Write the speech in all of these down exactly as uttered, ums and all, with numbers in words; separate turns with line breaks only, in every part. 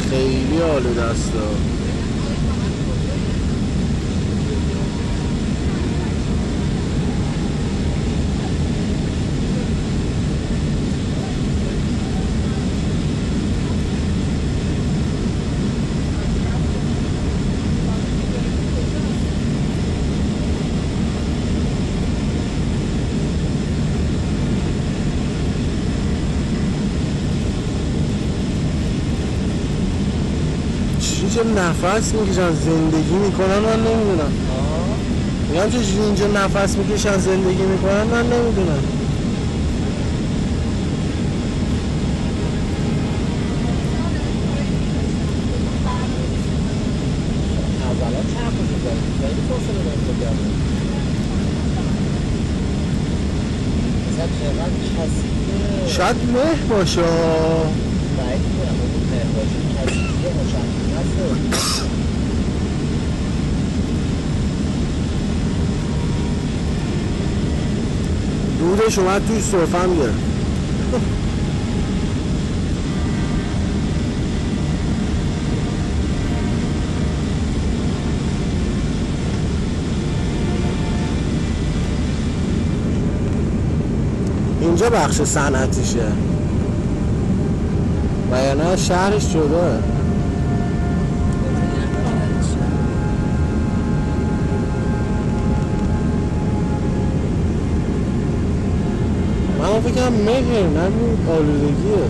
خیلی آلوده است. چه نفس میکشن زندگی میکنن من نمیدونم. میگم چه اینجا نفس میکشن زندگی میکنن من نمیدونم.
اولا چند خوشی داریم خیلی فاصله داریم بگردیم مثلا چقدر کسیده
شاید مه باشه
باید کنم اون مه باشه کسیده مشخصه
دودش اومد توی صرفم گرد. اینجا بخش صنعتیشه و یا نه شهرش جداه. من فکرم مهر نمید آلودگیه.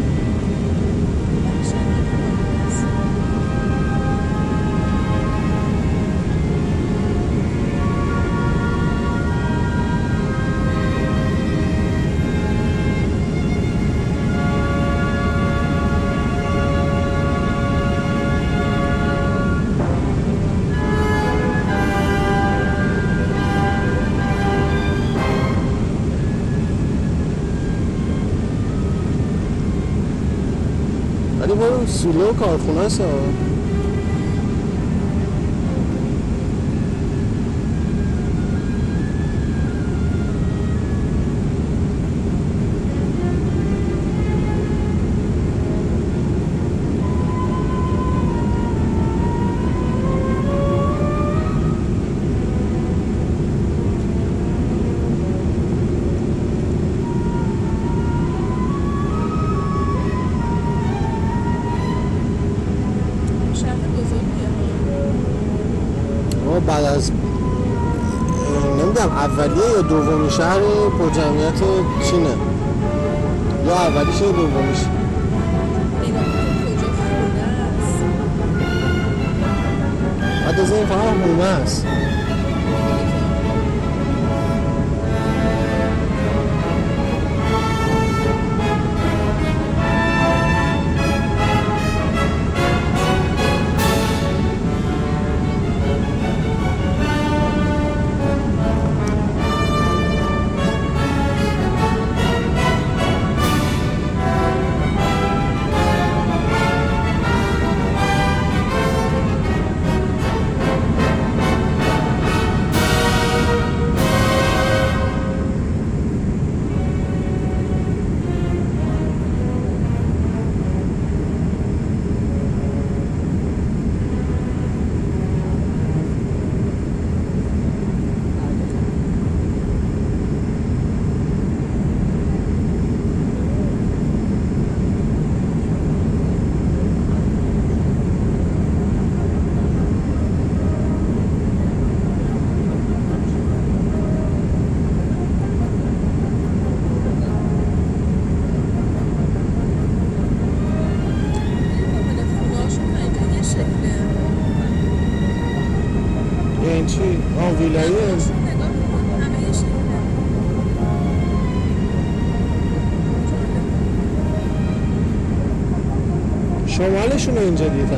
ولی برو سولو کارخونه است. بعد از نمیدونم اولیه یا دومی شهر پر جمعیت چینه یا اولیش یا دومیش. بعد از این فقط هومه است. این چی؟ آه ویلایی هست. شمالشون اینجا دیده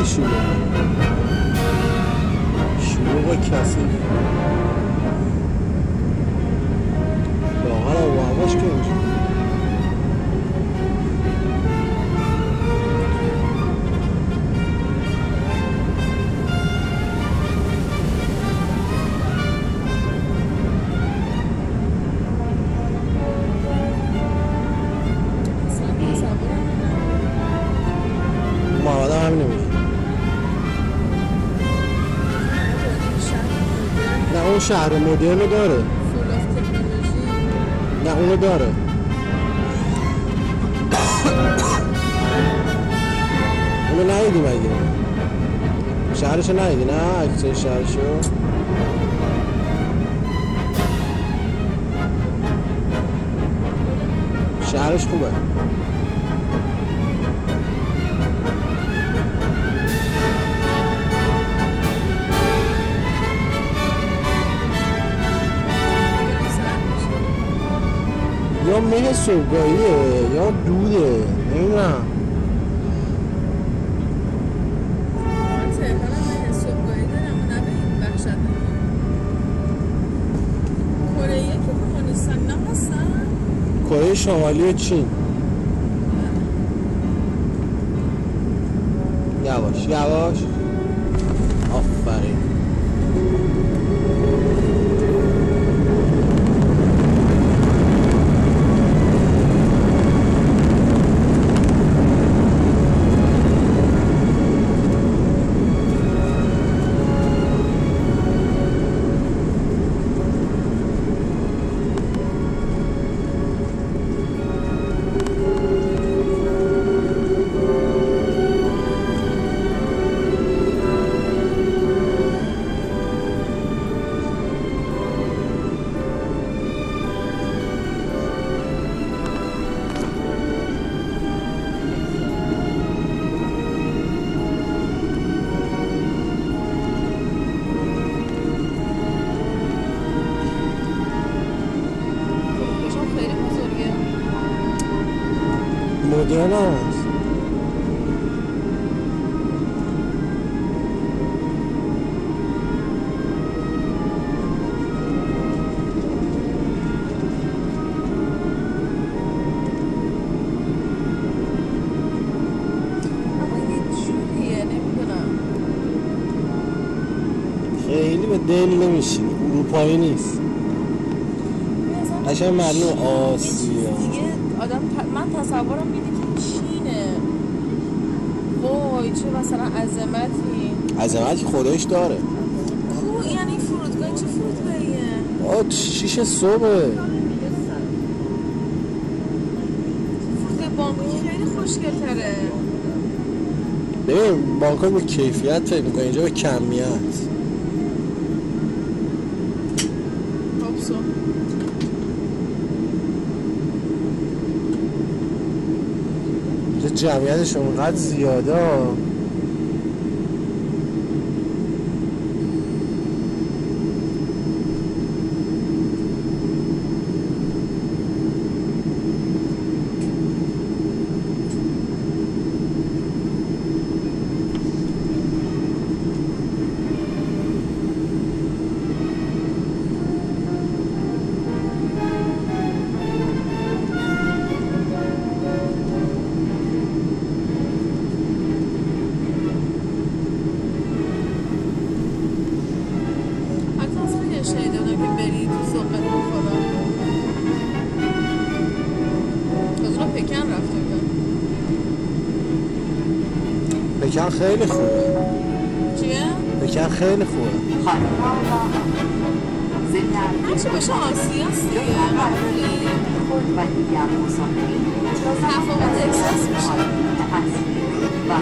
خیلی شلوغه شلوغ کسی لاغر آب و هواش که اینجا محمد هم همینه میگه نه اون شهر مدرن رو داره نه اونو داره اونو ندیدی مگه شهرشو ندیدی نه عکسای شهرشو شهرش خوبه یا مه صبحگاهیه یا دوده نمیدونم
تهران مه صبحگاهی دارم و نه به این بخشت کره که کمونیستان نه هستن
کره شمالی و چین یواش یواش آفرین مدرن هست خیلی به دل نمیشینی اروپایی نیست قشنگ معلوم آسیا
آدم ت... من تصورم میده که چینه وای چه مثلا عظمتی
عظمتی خودش داره
کو یعنی فرودگاه چه فرودگاهیه
آه شیش صبح
فرودگاه بانکوک خیلی خوشگل تره
ببین بانکوک به کیفیت فکر میکنه اینجا به کمیت
خب
جمعیتش اونقدر زیاده پکن خیلی خوبه
چیه؟
پکن خیلی خوبه
هرچی باشه آسیاست دیگه خود و دیگر مسافرین تفاوت احساس میشه و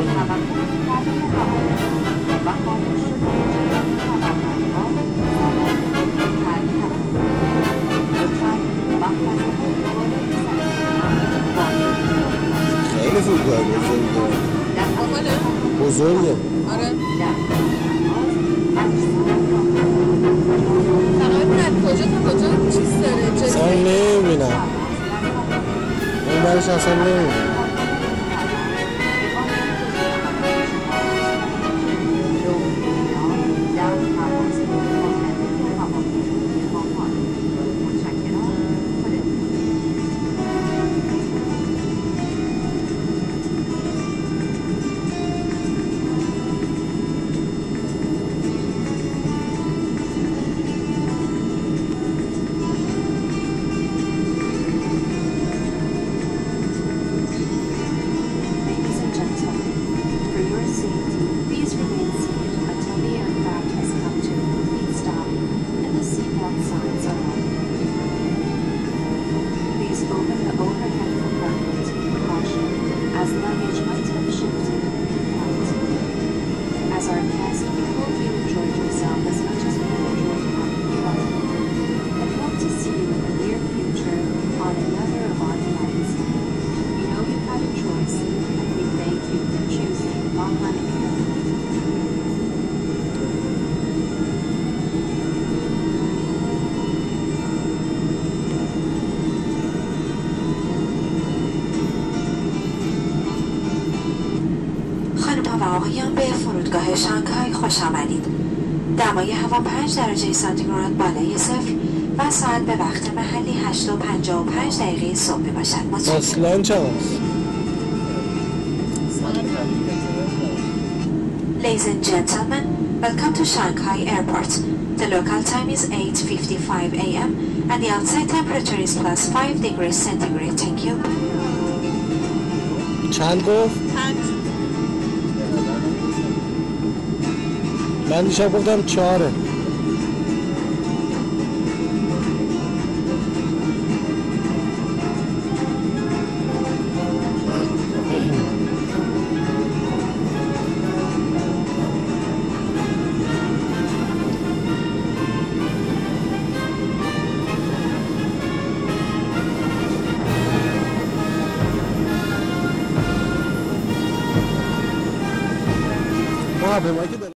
خیلی فرودگاه بزرگه بزرگه
آره تقریبا کجا تا کجا چیز داره
اصلا نمیبینم اون برش اصلا نمیبینم
ها و آقایان به فرودگاه شانگهای خوش آمدید. دمای هوا پنج درجه سانتیگراد بالای صفر و ساعت به وقت محلی هشت و پنجاه و پنج دقیقه صبح می باشد. متشکرم.
اصلا چند است؟
Ladies and gentlemen, welcome to Shanghai Airport. The local time is eight fifty-five a m and the outside temperature is plus five degrees centigrade. Thank you.
چند گفت؟
پنج.
من دیشب گفتم چهاره. هواپیما که